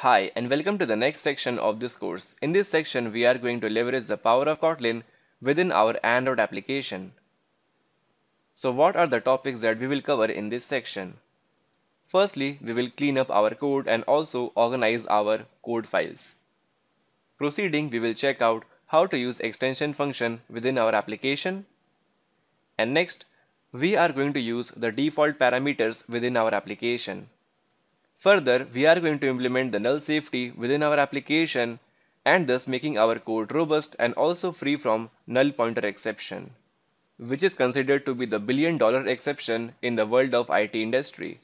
Hi, and welcome to the next section of this course. In this section, we are going to leverage the power of Kotlin within our Android application. So what are the topics that we will cover in this section? Firstly, we will clean up our code and also organize our code files. Proceeding, we will check out how to use extension function within our application. And next, we are going to use the default parameters within our application. Further, we are going to implement the null safety within our application and thus making our code robust and also free from null pointer exception, which is considered to be the billion-dollar exception in the world of IT industry.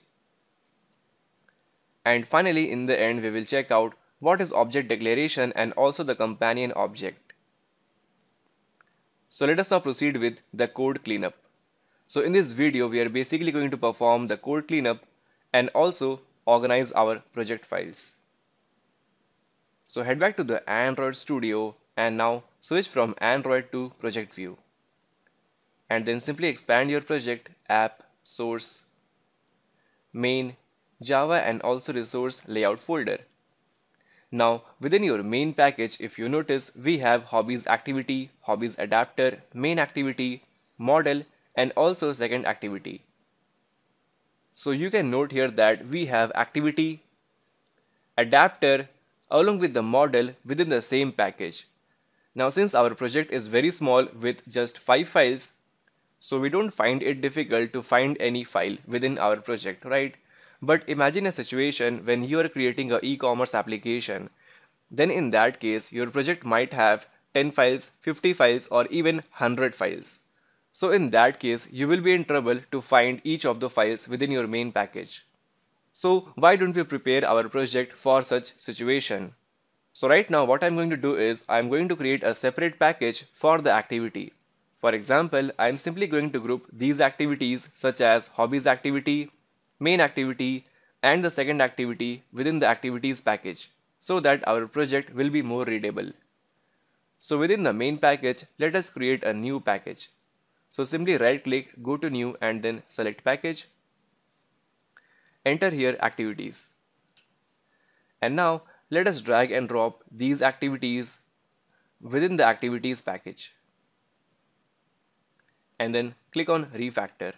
And finally, in the end, we will check out what is object declaration and also the companion object. So let us now proceed with the code cleanup. So in this video, we are basically going to perform the code cleanup and also organize our project files. So head back to the Android Studio and now switch from Android to project view. And then simply expand your project, app, source, main, Java and also resource layout folder. Now within your main package, if you notice, we have hobbies activity, hobbies adapter, main activity, model and also second activity. So you can note here that we have activity, adapter along with the model within the same package. Now since our project is very small with just 5 files, so we don't find it difficult to find any file within our project, right? But imagine a situation when you are creating an e-commerce application. Then in that case, your project might have 10 files, 50 files or even 100 files. So in that case, you will be in trouble to find each of the files within your main package. So why don't we prepare our project for such situation? So right now what I'm going to do is I'm going to create a separate package for the activity. For example, I'm simply going to group these activities such as hobbies activity, main activity and the second activity within the activities package so that our project will be more readable. So within the main package, let us create a new package. So simply right click, go to new and then select package. Enter here activities. And now let us drag and drop these activities within the activities package. And then click on refactor.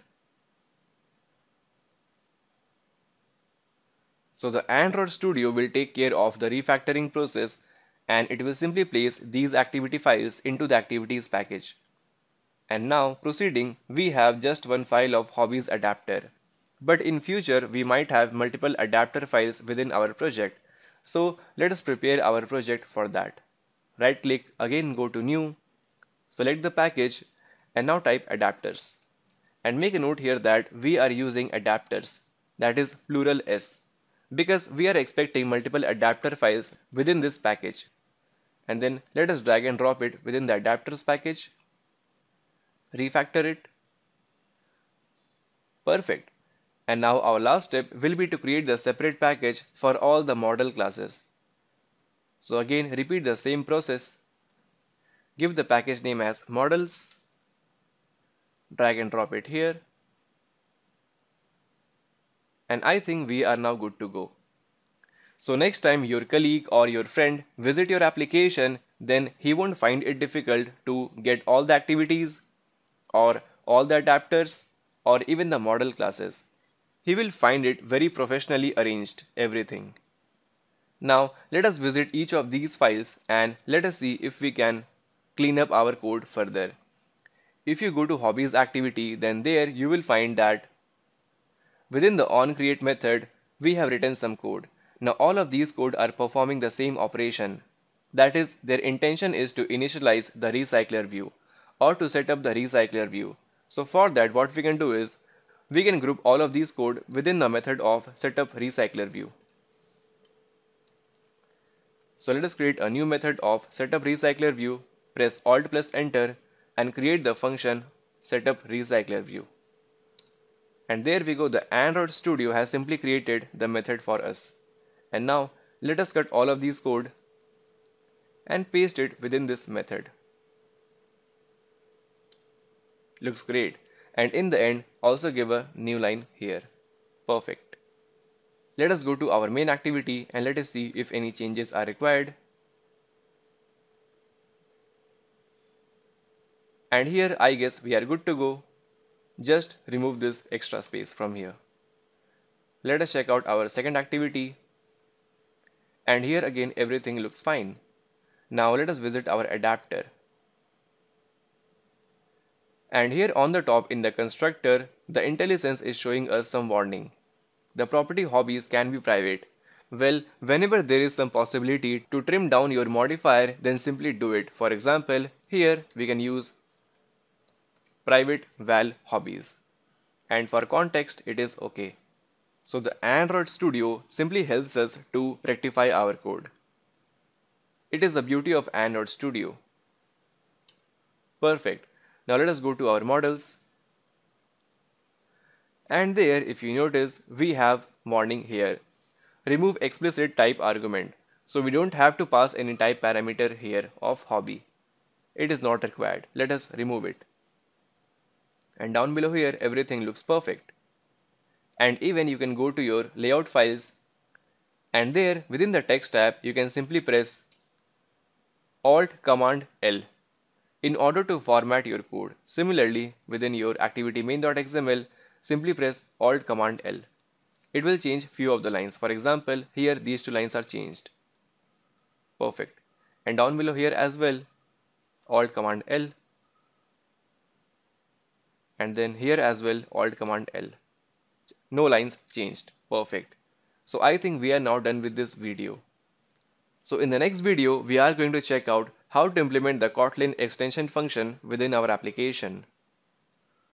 So the Android Studio will take care of the refactoring process and it will simply place these activity files into the activities package. And now proceeding, we have just one file of hobbies adapter. But in future, we might have multiple adapter files within our project. So let us prepare our project for that. Right click, again go to new, select the package and now type adapters. And make a note here that we are using adapters, that is plural S, because we are expecting multiple adapter files within this package. And then let us drag and drop it within the adapters package, refactor it. Perfect. And now our last step will be to create the separate package for all the model classes. So again repeat the same process. Give the package name as models, drag and drop it here. And I think we are now good to go. So next time your colleague or your friend visit your application, then he won't find it difficult to get all the activities or all the adapters or even the model classes. He will find it very professionally arranged, everything. Now let us visit each of these files and let us see if we can clean up our code further. If you go to hobbies activity, then there you will find that within the onCreate method, we have written some code. Now all of these code are performing the same operation. That is, their intention is to initialize the recycler view or to set up the recycler view. So for that, what we can do is we can group all of these code within the method of setup recycler view. So let us create a new method of setup recycler view, press Alt plus enter and create the function setup recycler view. And there we go, the Android Studio has simply created the method for us. And now let us cut all of these code and paste it within this method. Looks great. And in the end, also give a new line here. Perfect. Let us go to our main activity and let us see if any changes are required. And here I guess we are good to go. Just remove this extra space from here. Let us check out our second activity. And here again everything looks fine. Now let us visit our adapter. And here on the top in the constructor, the IntelliSense is showing us some warning. The property hobbies can be private. Well, whenever there is some possibility to trim down your modifier, then simply do it. For example, here we can use private val hobbies. And for context, it is okay. So the Android Studio simply helps us to rectify our code. It is the beauty of Android Studio. Perfect. Now let us go to our models. And there, if you notice, we have warning here. Remove explicit type argument. So we don't have to pass any type parameter here of hobby. It is not required. Let us remove it. And down below here, everything looks perfect. And even you can go to your layout files, and there within the text tab, you can simply press Alt Command L in order to format your code. Similarly, within your activity main.xml, simply press Alt Command L. It will change few of the lines. For example, here these two lines are changed. Perfect. And down below here as well, Alt Command L. And then here as well, Alt Command L. No lines changed. Perfect. So I think we are now done with this video. So in the next video, we are going to check out how to implement the Kotlin extension function within our application.